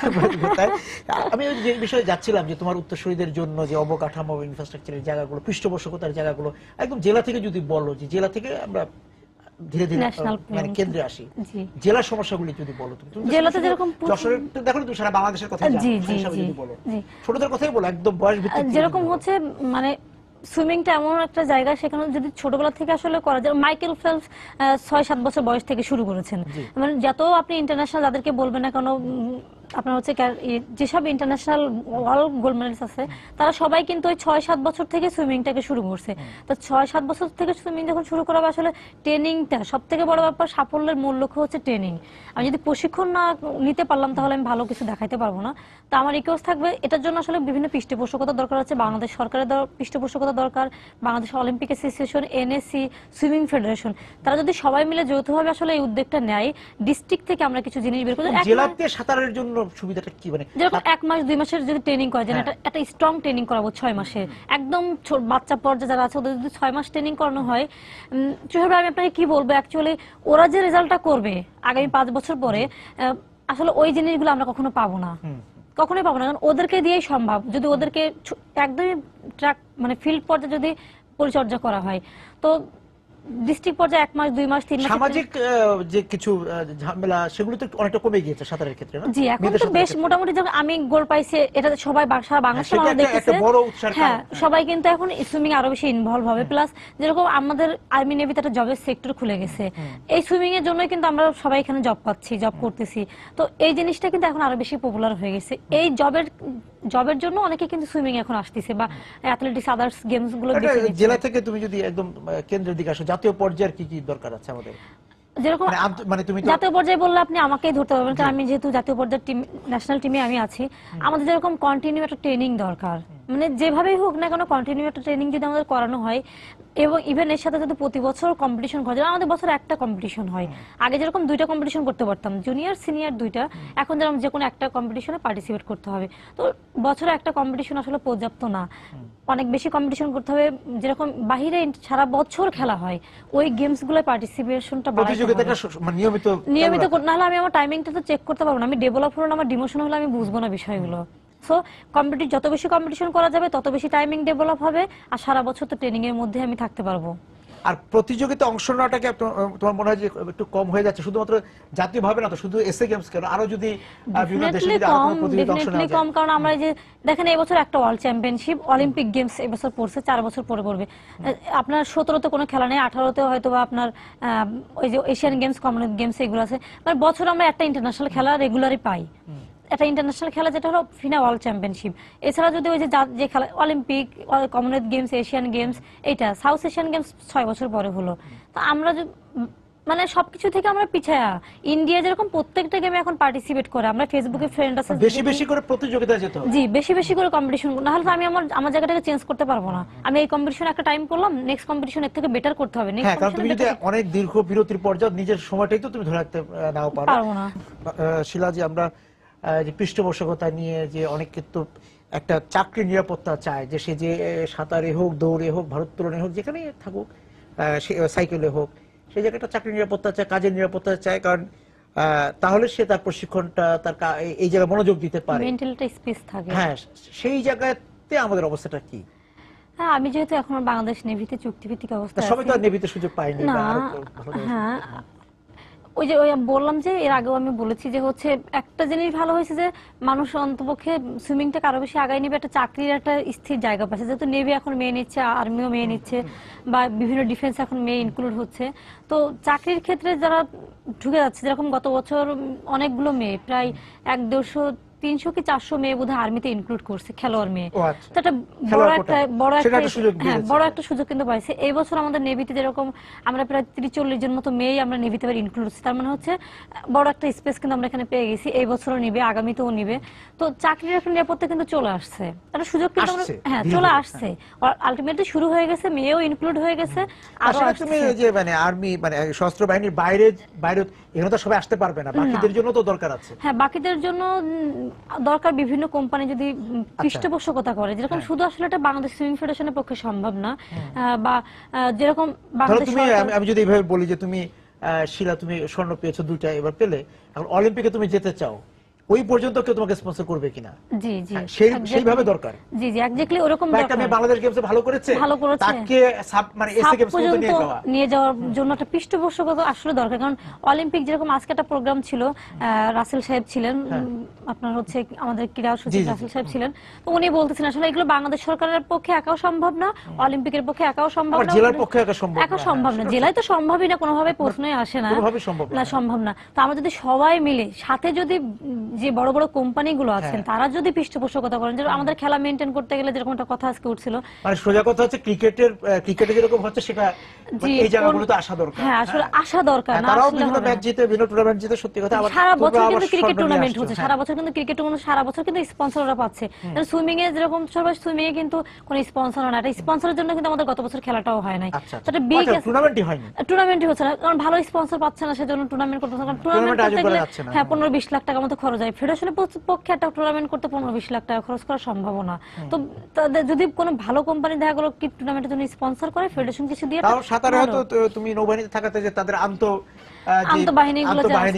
A: আমি যে বিষয়ে যাচ্ছিলাম যে তোমার উত্তরসূরিদের জন্য যে অবকাঠামো, ইনফ্রাস্ট্রাকচারের জায়গাগুলো, পৃষ্ঠপোষকতার জায়গাগুলো, একদম জেলা থেকে যদি বলো, যে জেলা থেকে আমরা ধীরে ধীরে মানে কেন্দ্রে আসি, জেলার সমস্যাগুলি যদি বলো। তুমি জেলাতে যেরকম যশোরের দেখো, তুমি সারা বাংলাদেশের কথা জানো, সেই হিসাবে যদি বলো, ছোটদের কথাই বলো, একদম বয়স ভিত্তিক।
B: যেরকম হচ্ছে মানে সুইমিংটা এমন একটা জায়গা, সেখানে যদি ছোটবেলা থেকে আসলে করা যায়। মাইকেল ফেলপস ছয় সাত বছর বয়স থেকে শুরু করেছেন। মানে যত আপনি ইন্টারন্যাশনাল যাদেরকে বলবেন না কেন, আপনার হচ্ছে যেসব ইন্টারন্যাশনাল ওয়ার্ল্ড গোল্ড মেডেলিস্ট আছে, তারা সবাই কিন্তু ওই ছয় সাত বছর থেকে সুইমিংটাকে শুরু করছে। তো ছয় সাত বছর থেকে সুইমিং যখন শুরু করা, আসলে ট্রেনিংটা সব থেকে বড় ব্যাপার। সাফল্যের মূল লক্ষ্য হচ্ছে ট্রেনিং। আমি যদি প্রশিক্ষণ না নিতে পারলাম, তাহলে আমি ভালো কিছু দেখাইতে পারবো না। তো আমার রিকোয়েস্ট থাকবে, এটার জন্য আসলে বিভিন্ন পৃষ্ঠপোষকতা দরকার আছে। বাংলাদেশ সরকারের পৃষ্ঠপোষকতা দরকার, Bangladesh Olympic Association, NSC, swimming federation, তারা যদি সবাই মিলে যৌথভাবে আসলে এই উদ্যোগটা নেয়, ডিস্ট্রিক্ট থেকে আমরা কিছু জিনিস বের করি।
A: জেলাতে সাঁতারের জন্য সুবিধাটা কি, মানে
B: যেরকম এক মাস দুই মাসের যদি ট্রেনিং করা যায়, একটা স্ট্রং ট্রেনিং করাবো ছয় মাসের, একদম বাচ্চা পর্যায়ে যারা আছে ওদের যদি ছয় মাস ট্রেনিং করানো হয়, চোহের আমি আপনাকে কি বলবো, অ্যাকচুয়ালি ওরা যে রেজাল্টটা করবে আগামী পাঁচ বছর পরে, আসলে ওই জিনিসগুলো আমরা কখনো পাবো না, কখনোই পাবো না। কারণ ওদেরকে দিয়েই সম্ভব, যদি ওদেরকে একদমই ট্র্যাক মানে ফিল্ড পর্যায়ে যদি পরিচর্যা করা হয়। তো ডিস্ট্রিক্ট পর্যায়ে এক মাস দুই মাস তিন মাস
A: সামাজিক যে কিছু ঝামেলা, সেগুলো তো অনেকটা কমে গিয়েছে সাঁতারের ক্ষেত্রে, না?
B: জি এখন তো বেশ মোটামুটি, যখন আমি গোল পাইছি, এটা সবাই সারা বাংলাদেশে মানুষ দেখতেছে। হ্যাঁ সবাই কিন্তু এখন সুইমিং আরো বেশি ইনভলভ হবে। প্লাস যেরকম আমাদের আর্মি নেভিতে একটা জবের সেক্টর খুলে গেছে, এই সুইমিং এর জন্যই কিন্তু আমরা সবাই এখানে জব পাচ্ছি, জব করতেছি। তো এই জিনিসটা কিন্তু এখন আরো বেশি পপুলার হয়ে গেছে। এই জবের জবের জন্য অনেকে কিন্তু সুইমিং এখন আসতেছে, বা অ্যাথলেটিক্স আদার্স গেমস গুলো দেখে।
A: জেলা থেকে তুমি যদি একদম কেন্দ্রের দিকে আসো, জাতীয় পর্যায়ের কি কি দরকার আছে আমাদের?
B: যেরকম মানে তুমি জাতীয় পর্যায়ে বললে আপনি আমাকেই ধরতে পারবেন, কারণ আমি যেহেতু জাতীয় পর্যায়ের টিম, ন্যাশনাল টিমে আমি আছি। আমাদের যেরকম কন্টিনিউ একটা ট্রেনিং দরকার, মানে যেভাবেই হোক না কেন কন্টিনিউ একটা ট্রেনিং যদি আমাদের করানো হয়, এবং ইভেন এর সাথে যদি প্রতি বছর কম্পিটিশন করা যায়, আমাদের বছর একটা কম্পিটিশন হয়। আগে যেরকম দুইটা কম্পিটিশন করতে পারতাম, জুনিয়র সিনিয়র দুইটা, এখন যেরকম যে কোনো একটা কম্পিটিশনে পার্টিসিপেট করতে হবে। তো বছরে একটা কম্পিটিশন আসলে পর্যাপ্ত না, অনেক বেশি কম্পিটিশন করতে হবে। যেরকম বাহিরে সারা বছর খেলা হয়, ওই গেমস গুলোয় পার্টিসিপেশনটা নিয়মিত নিয়মিত না হলে আমি আমার টাইমিংটা তো চেক করতে পারবো না। আমি ডেভেলপ হলো না, আমার ডিমোশন হলো, আমি বুঝবো না বিষয়গুলো। সো কম্পিটিশন যত বেশি কম্পিটিশন করা যাবে, তত বেশি টাইমিং ডেভেলপ হবে, আর সারা বছর তো ট্রেনিং এর মধ্যে আমি থাকতে পারবো।
A: আর প্রতিযোগিতা অংশ নেওয়াটাকে তোমার মনে হয় যে একটু কম হয়ে যাচ্ছে, শুধুমাত্র জাতীয়ভাবে না তো, শুধু এসএ গেমস কেন, আরো যদি বিভিন্ন দেশে যদি আরো কোনো প্রতিযোগিতা অংশ নেওয়া যায়।
B: কম, কারণ আমরা যে দেখেন এই বছর একটা ওয়ার্ল্ড চ্যাম্পিয়নশিপ, অলিম্পিক গেমস এই বছর পড়ছে, চার বছর পরে পড়বে। আপনার সতেরোতে কোনো খেলা নেই, আঠারোতে হয়তো আপনার ওই যে এশিয়ান গেমস, কমনওয়েলথ গেমস এগুলো আছে, মানে বছর আমরা একটা ইন্টারন্যাশনাল খেলা রেগুলারই পাই। একটা ইন্টারন্যাশনাল খেলা যেটা হলো ফিনা ওয়ার্ল্ড চ্যাম্পিয়নশিপ। এছাড়া যদি ওই যে যে খেলা Olympic, Commonwealth Games, Asian Games, এইটা সাউথ এশিয়ান গেমস ছয় বছর পরে হলো। তো আমরা মানে সবকিছু থেকে আমরা পিছায়া। ইন্ডিয়া যেরকম প্রত্যেকটা গেমে এখন পার্টিসিপেট করে, আমরা ফেসবুকে ফ্রেন্ড আছে,
A: বেশি বেশি করে প্রতিযোগিতা যেতে হবে।
B: জি, বেশি বেশি করে কম্পিটিশন, না হলে আমি আমার আমার জায়গাটাকে চেঞ্জ করতে পারবো না। আমি এই কম্পিটিশন একটা টাইম করলাম, নেক্সট কম্পিটিশন এর থেকে বেটার করতে হবে।
A: হ্যাঁ, কারণ তুমি যদি অনেক দীর্ঘ বিরতির পর যাও, নিজের সময়টাই তো তুমি ধরে রাখতে নাও পারো না। শিলা জি, আমরা যে পৃষ্ঠপোষকতা নিয়ে যে অনেকে তো একটা চাকরির নিরাপত্তা চায়, যে সে যে সাঁতারে হোক, দৌড়ে হোক, ভারোত্তোলনে হোক, যেখানে থাকুক, সাইকেলে হোক, সেই জায়গাটা চাকরির নিরাপত্তা চায়, কাজের নিরাপত্তা চায়, কারণ তাহলে সে তার প্রশিক্ষণটা তার এই জায়গায় মনোযোগ দিতে পারে,
B: মেন্টালটা স্পেস থাকে।
A: হ্যাঁ, সেই জায়গাতে আমাদের অবস্থাটা কি?
B: হ্যাঁ, আমি যেহেতু এখন বাংলাদেশ নেভিতে চুক্তিভিত্তিক অবস্থা,
A: সবাই তো নেভিতে সুযোগ পায়নি।
B: হ্যাঁ, ওই যে ওই বললাম যে এর আগেও আমি বলেছি যে হচ্ছে একটা জিনিস ভালো হয়েছে যে মানুষ অন্তপক্ষে সুইমিংটা কারো বেশি আগায় নিবে, একটা চাকরির একটা স্থির জায়গা পাচ্ছে, যেহেতু নেভি এখন মেয়ে নিচ্ছে, আর্মিও মেয়ে নিচ্ছে, বা বিভিন্ন ডিফেন্স এখন মেয়ে ইনক্লুড হচ্ছে। তো চাকরির ক্ষেত্রে যারা ঢুকে যাচ্ছে, যেরকম গত বছর অনেকগুলো মেয়ে, প্রায় এক দেড়শো তিনশো কি চারশো মেয়ে বোধহয় আর্মিতে ইনক্লুড করছে, খেলোয়াড় মেয়ে। তো একটা বড় একটা বড় একটা হ্যাঁ বড় একটা সুযোগ কিন্তু পাইছে। এই বছর আমাদের নেভিতে যেরকম আমরা প্রায় ত্রিশ চল্লিশ জন মতো মেয়ে আমরা নেভিতে ইনক্লুড হচ্ছে, তার মানে হচ্ছে বড় একটা স্পেস কিন্তু আমরা এখানে পেয়ে গেছি। এই বছরও নিবে, আগামীতেও নিবে। তো চাকরির একটা নিরাপত্তা কিন্তু চলে আসছে, একটা সুযোগ কিন্তু আমরা হ্যাঁ চলে আসছে, আলটিমেটলি শুরু হয়ে গেছে, মেয়েও ইনক্লুড হয়ে গেছে। আর
A: তুমি যে মানে আর্মি মানে সশস্ত্র বাহিনীর বাইরে বাইরে এখানে তো সবাই আসতে পারবে না, বাকিদের জন্য তো দরকার আছে।
B: হ্যাঁ, বাকিদের জন্য দরকার, বিভিন্ন কোম্পানি যদি পৃষ্ঠপোষকতা করে, যেরকম শুধু আসলে এটা বাংলাদেশ সুইমিং ফেডারেশনের পক্ষে সম্ভব না, বা যেরকম বাংলাদেশ
A: আমি যদি এইভাবে বলি যে তুমি শিলা তুমি স্বর্ণ পেয়েছো দুইটা, এবার পেলে এখন অলিম্পিকে তুমি যেতে চাও, ওই পর্যন্ত কেউ তোমাকে স্পন্সর করবে কিনা?
B: জি জি,
A: সেইভাবে দরকার।
B: জি জি, এক্স্যাক্টলি ওরকম দরকার।
A: একটা মেয়ে বাংলাদেশ গেমসে ভালো করেছে,
B: ভালো করেছে,
A: তাকে সাব মানে এসএ গেমস পর্যন্ত নিয়ে যাওয়া
B: নিয়ে যাওয়ার জন্য একটা পৃষ্ঠপোষকতা আসলে দরকার। কারণ অলিম্পিক যেরকম আজকে একটা প্রোগ্রাম ছিল, রাসেল সাহেব ছিলেন, আপনার হচ্ছে আমাদের ক্রীড়া সচিব রাসেল সাহেব ছিলেন, তো উনি বলতেছেন আসলে এগুলো বাংলাদেশ সরকারের পক্ষে একাও সম্ভব না, অলিম্পিকের পক্ষে একাও সম্ভব না,
A: জেলার পক্ষে একা সম্ভব না,
B: একা সম্ভব না, জেলায় তো সম্ভবই না, কোনোভাবে প্রশ্নই আসে না, না সম্ভব না। তো আমরা যদি সবাই মিলে, সাথে যদি যে বড় বড় কোম্পানিগুলো আছেন তারা যদি পৃষ্ঠপোষকতা করেন, যেরকম আমাদের খেলা মেইনটেইন করতে গেলে যেরকম একটা কথা আজকে উঠছিল,
A: মানে সোজা কথা হচ্ছে ক্রিকেটের ক্রিকেটে যেরকম হচ্ছে সেটা এই জায়গাগুলোতে আসা দরকার।
B: হ্যাঁ, আসলে আসা দরকার না,
A: তারাও বিভিন্ন ম্যাচ জিতে, বিভিন্ন টুর্নামেন্ট জিতে, সত্যি কথা। আবার
B: সারা বছর কিন্তু ক্রিকেট টুর্নামেন্ট হচ্ছে, সারা বছর কিন্তু ক্রিকেট টুর্নামেন্ট, সারা বছর কিন্তু স্পন্সররা পাচ্ছে। সুইমিং এ যেরকম সবাই সুইমিং এ কিন্তু কোনো স্পন্সর না, এটা স্পন্সরের জন্য কিন্তু আমাদের গত বছর খেলাটাও হয় নাই, সেটা বিগ
A: টুর্নামেন্টই হয়নি,
B: টুর্নামেন্টই হচ্ছে না, কারণ ভালো স্পন্সর পাচ্ছে না, সেজন্য টুর্নামেন্ট করতে হচ্ছে। কারণ টুর্নামেন্ট করতে গেলে হ্যাঁ পনেরো বিশ লাখ টাকা মতো খরচ হয়, ফেডারেশনের পক্ষে একটা টুর্নামেন্ট করতে পনেরো বিশ লাখ টাকা খরচ করা সম্ভব না। তো তাদের যদি কোনো ভালো কোম্পানি দেখা গেল কি টুর্নামেন্টের জন্য স্পন্সর করে, ফেডারেশন কিছু দিয়ে,
A: তাও সাঁতারে হয়তো তুমি নৌবাহিনীতে থাকাতে যে তাদের আন্ত
B: আন্তঃবাহিনীগুলো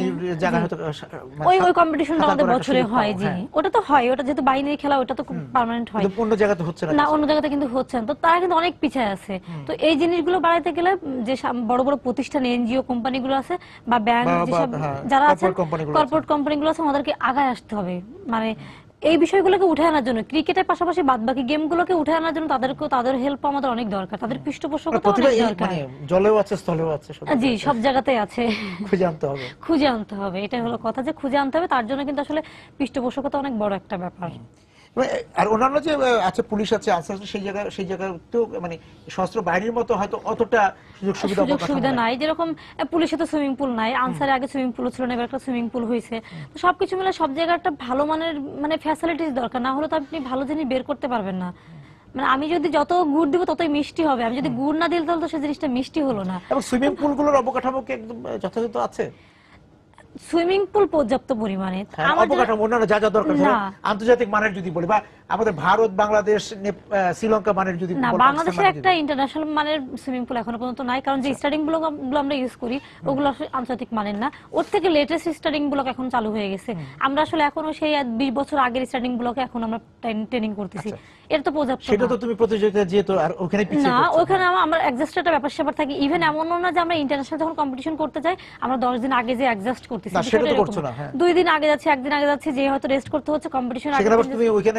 B: ওই ওই কম্পিটিশনটা আমাদের বছরে হয়। জি, ওটা তো হয়, ওটা যেহেতু বাহিনীর খেলা, ওটা তো খুব পার্মানেন্ট হয়,
A: অন্য জায়গাতে হচ্ছে না,
B: না অন্য জায়গাতে কিন্তু হচ্ছে না। তো তারা কিন্তু অনেক পিছিয়ে আছে। তো এই জিনিসগুলো বাড়াইতে গেলে যে বড় বড় প্রতিষ্ঠান, এনজিও কোম্পানিগুলো আছে বা ব্যাংক, যেসব যারা আছে কর্পোরেট কোম্পানিগুলো আছে, আমাদেরকে আগায় আসতে হবে, মানে এই বিষয়গুলোকে উঠে আনার জন্য, ক্রিকেটের পাশাপাশি বাদ বাকি গেমগুলোকে উঠে আনার জন্য তাদেরকেও, তাদের হেল্প আমাদের অনেক দরকার, তাদের পৃষ্ঠপোষকতা অনেক দরকার।
A: জলেও আছে, স্থলেও আছে,
B: জি, সব জায়গাতেই আছে,
A: খুঁজে আনতে হবে,
B: খুঁজে আনতে হবে, এটাই হলো কথা, যে খুঁজে আনতে হবে। তার জন্য কিন্তু আসলে পৃষ্ঠপোষকতা অনেক বড় একটা ব্যাপার।
A: আর অন্যান্য যে আছে, পুলিশ আছে, আনসার, সেই জায়গায় সেই জায়গাতেও মানে সশস্ত্র বাহিনীর মতো হয়তো অতটা সুযোগ সুবিধা
B: সুযোগ সুবিধা নাই। যেরকম পুলিশে তো সুইমিং পুল নাই, আনসারে আগে সুইমিং পুল ছিল না, এবার একটা সুইমিং পুল হয়েছে। তো সবকিছু মিলে সব জায়গায় একটা ভালো মানের মানে ফ্যাসিলিটিস দরকার, না হলে তো আপনি ভালো জিনিস বের করতে পারবেন না। মানে আমি যদি যত গুড় দিব ততই মিষ্টি হবে, আমি যদি গুড় না দিই তাহলে তো সেই জিনিসটা মিষ্টি হলো না।
A: এবং সুইমিং পুলগুলোর অবকাঠামো কি একদম যথাযথ আছে?
B: সুইমিং পুল পর্যাপ্ত পরিমাণে,
A: অবকাঠামো অন্যান্য যা যা দরকার, আন্তর্জাতিক মানের যদি বলি, বা আমাদের ভারত, বাংলাদেশ, শ্রীলঙ্কা মানের যদি
B: না, বাংলাদেশের একটা ইন্টারন্যাশনাল মানের সুইমিং পুল এখনো পর্যন্ত নাই, কারণ যে স্টাডিং ব্লক গুলো আমরা ইউজ করি ওগুলো আসলে আন্তর্জাতিক মানের না। ওর থেকে লেটেস্ট স্টাডিং ব্লক এখন চালু হয়ে গেছে। আমরা আসলে এখনো সেই বিশ বছর আগের স্টাডিং ব্লকে এখন আমরা ট্রেনিং করতেছি। এর তো পর্যাপ্ত না।
A: সেটা তো তুমি প্রতিযোগিতা যেহেতু আর ওখানে পিছিয়ে
B: না, ওখানে আমরা অ্যাডজাস্ট একটা ব্যাপার স্যাপার থাকে। ইভেন এমন না যে আমরা ইন্টারন্যাশনাল যখন কম্পিটিশন করতে যাই আমরা দশ দিন আগে যে অ্যাডজাস্ট করতেছি,
A: সেটা তো করছো না।
B: দুই দিন আগে যাচ্ছি, একদিন আগে যাচ্ছি, যে হয়তো রেস্ট করতে হচ্ছে কম্পিটিশন আগে।
A: সেখানে তুমি ওখানে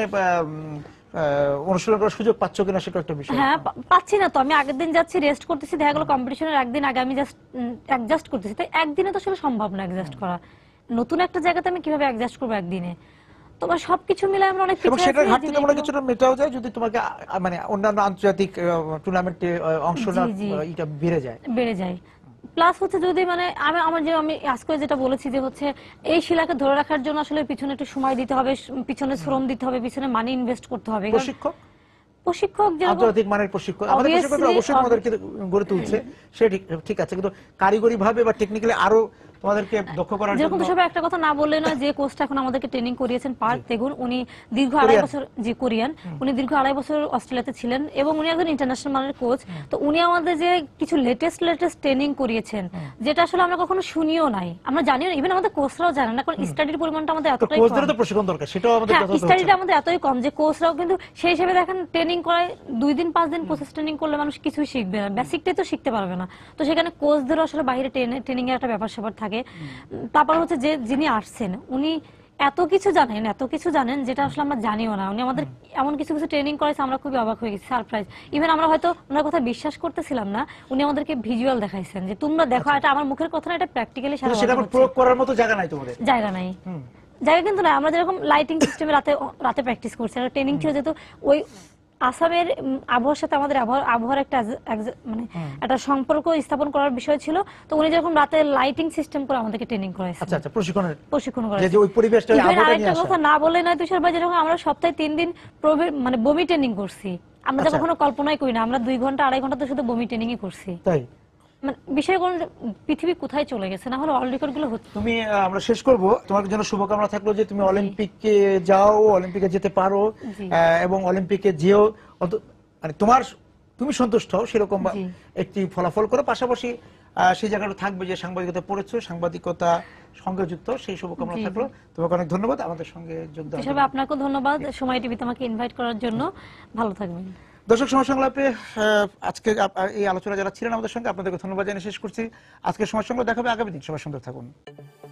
A: অনুশীলন করার সুযোগ পাচ্ছ কিনা সেটা একটা বিষয়।
B: হ্যাঁ, পাচ্ছি না তো। আমি আগের দিন যাচ্ছি, রেস্ট করতেছি, দেখা গেল কম্পিটিশনের একদিন আগে আমি জাস্ট অ্যাডজাস্ট করতেছি। তাই একদিনে তো আসলে সম্ভব না অ্যাডজাস্ট করা। নতুন একটা জায়গাতে আমি কিভাবে অ্যাডজাস্ট করবো একদিনে? তোমার সবকিছু মিলে আমরা অনেক পিছিয়ে আছি।
A: এবং সেটার ঘাটতি তোমরা কিছুটা মেটাও যায় যদি তোমাকে মানে অন্যান্য আন্তর্জাতিক টুর্নামেন্টে অংশ নেওয়ার এটা বেড়ে যায়
B: বেড়ে যায় প্লাস হচ্ছে যদি মানে আমি আমার যে আমি আজকে যেটা বলেছি যে হচ্ছে এই শিলাকে ধরে রাখার জন্য আসলে পিছনে একটু সময় দিতে হবে, পিছনে শ্রম দিতে হবে, পিছনে মানি ইনভেস্ট করতে হবে।
A: প্রশিক্ষক
B: প্রশিক্ষক যে
A: আন্তর্জাতিক মানের প্রশিক্ষক আমাদের প্রশিক্ষকরা অবশ্যই আমাদেরকে গড়ে তুলছে, সেটা ঠিক আছে, কিন্তু কারিগরি ভাবে বা টেকনিক্যালি আরো তোমাদেরকে দক্ষ করার জন্য
B: যেরকম সবাই একটা কথা না বললে না, যে কোচটা এখন আমাদেরকে ট্রেনিং করিয়েছেন পার্ক তেগুন, উনি দীর্ঘ আড়াই বছর, যে কোরিয়ান, উনি দীর্ঘ আড়াই বছর অস্ট্রেলিয়াতে ছিলেন এবং উনি একজন ইন্টারন্যাশনাল মানের কোচ। তো উনি আমাদের যে কিছু লেটেস্ট লেটেস্ট ট্রেনিং করিয়েছেন যেটা আসলে আমরা কখনো শুনিও নাই, আমরা জানিও না, ইভেন আমাদের কোচরাও জানেন না, কারণ স্টাডির পরিমাণটা আমাদের এতটাই কম।
A: কোচদের তো প্রশিক্ষণ দরকার, সেটাও আমাদের কথা হচ্ছে।
B: স্টাডিটা আমাদের এতই কম যে কোচরাও কিন্তু সেই হিসেবে দেখেন ট্রেনিং করায় দুই দিন পাঁচ দিন প্রসেস ট্রেনিং করলে মানুষ কিছুই শিখবে না, বেসিকটাই তো শিখতে পারবে না। তো সেখানে কোচদেরও আসলে বাইরে ট্রেনিং এর একটা ব্যাপার স্যাপার থাকে। তারপর হচ্ছে যে যিনি আসছেন উনি এত কিছু জানেন, এত কিছু জানেন যেটা আসলে আমরা জানিও না। উনি আমাদের এমন কিছু কিছু ট্রেনিং করেছে আমরা খুবই অবাক হয়ে গেছি, সারপ্রাইজ। ইভেন আমরা হয়তো ওনার কথা বিশ্বাস করতেছিলাম না, উনি আমাদেরকে ভিজুয়াল দেখাইছেন যে তোমরা দেখো, এটা আমার মুখের কথা না, এটা প্র্যাকটিক্যালি সারা
A: সেটা প্রয়োগ করার মতো জায়গা নাই তোমাদের।
B: জায়গা নাই, জায়গা কিন্তু না। আমরা যেরকম লাইটিং সিস্টেমে রাতে রাতে প্র্যাকটিস করছি, আর ট্রেনিং ছিল যেহেতু ওই আসামের আবহাওয়ার সাথে আমাদের আবহাওয়ার একটা মানে একটা সম্পর্ক স্থাপন করার বিষয় ছিল। তো উনি যখন রাতে লাইটিং সিস্টেম করে আমাদেরকে ট্রেনিং করাইছেন।
A: আচ্ছা আচ্ছা, প্রশিক্ষণের
B: প্রশিক্ষণ করাইছেন
A: যে ওই পরিবেশটা আবহাওয়াটা নিয়ে আসা।
B: কথা না বলে নয় তুষার ভাই, যেরকম আমরা সপ্তাহে তিন দিন মানে বমি ট্রেনিং করছি, আমরা যা কখনো কল্পনাই করি না। আমরা দুই ঘন্টা আড়াই ঘন্টা তো শুধু বমি ট্রেনিংই করছি।
A: তাই
B: মানে বিষয় কোন পৃথিবী কোথায় চলে গেছে, না হলে অল রেকর্ড গুলো হচ্ছে।
A: তুমি আমরা শেষ করব, তোমার জন্য শুভকামনা থাকলো যে তুমি অলিম্পিকে যাও, অলিম্পিকে যেতে পারো এবং অলিম্পিকে যেও মানে তোমার তুমি সন্তুষ্ট হও সেরকম একটি ফলাফল করো। পাশাপাশি সেই জায়গাটা থাকবে যে সাংবাদিকতা পড়েছো, সাংবাদিকতা সঙ্গে যুক্ত, সেই শুভকামনা থাকলো। তোমাকে অনেক ধন্যবাদ আমাদের সঙ্গে যোগ দেওয়ার জন্য।
B: আপনাকেও ধন্যবাদ সময় টিভিতে আমাকে ইনভাইট করার জন্য। ভালো থাকবেন।
A: দর্শক, সময় সংলাপে আজকে এই আলোচনা যারা ছিলেন আমাদের সঙ্গে আপনাদেরকে ধন্যবাদ জানিয়ে শেষ করছি। আজকের সময় সংলাপ দেখাবে আগামী দিন। সবাই সুন্দর থাকুন।